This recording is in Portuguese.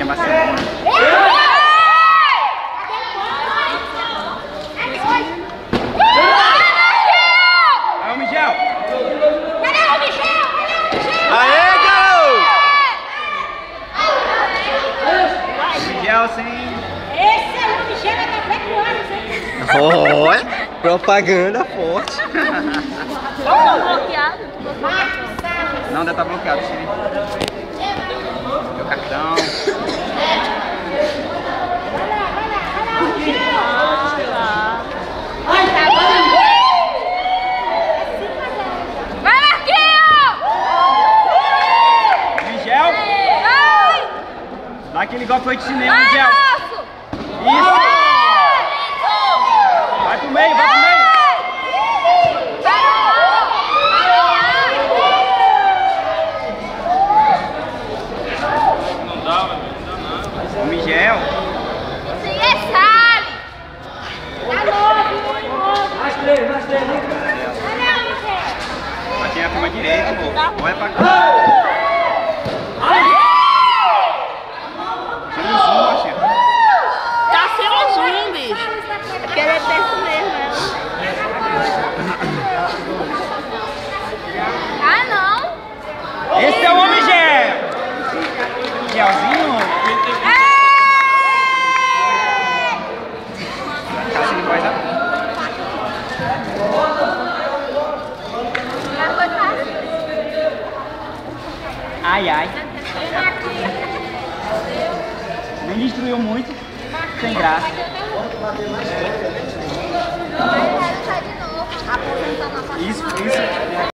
Barcelona. É o Miguel! Aê, garoto! Miguel, sim. Esse é o Michel da 4 anos, hein? Olha, propaganda forte. Tá bloqueado? Não, deve estar bloqueado, sim. Meu cartão. Vai, Marquinhos! Miguel! Dá aquele golpe aí de cinema, Miguel! Isso! Vai pro meio, vai pro meio! O Miguel! Sim, é Sally! Tá novo! Mais três. Aqui é a turma direita, amor. Olha pra cá. Tira o zoom, Baixinho. Tá sem zoom, bicho. Porque ele é perto mesmo, né? Ah, não! Esse é o homem Miguel! Miguelzinho? Assim faz a... Ai, ai. Nem destruiu muito. Sem graça. Vai de novo. Isso.